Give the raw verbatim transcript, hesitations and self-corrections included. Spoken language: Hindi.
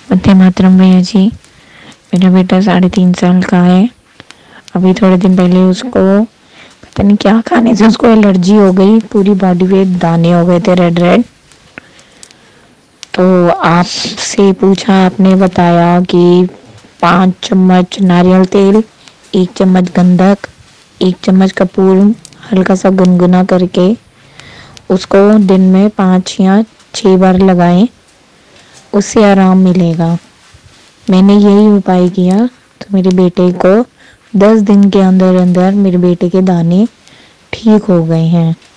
वंदे मातरम भैया जी। मेरा बेटा साढ़े तीन साल का है। अभी थोड़े दिन पहले उसको पता नहीं क्या खाने से उसको एलर्जी हो गई, पूरी बॉडी पे दाने हो गए थे रेड रेड। तो आपसे पूछा, आपने बताया कि पाँच चम्मच नारियल तेल, एक चम्मच गंधक, एक चम्मच कपूर हल्का सा गुनगुना करके उसको दिन में पाँच या छः बार लगाएं, उससे आराम मिलेगा। मैंने यही उपाय किया तो मेरे बेटे को दस दिन के अंदर अंदर मेरे बेटे के दाने ठीक हो गए हैं।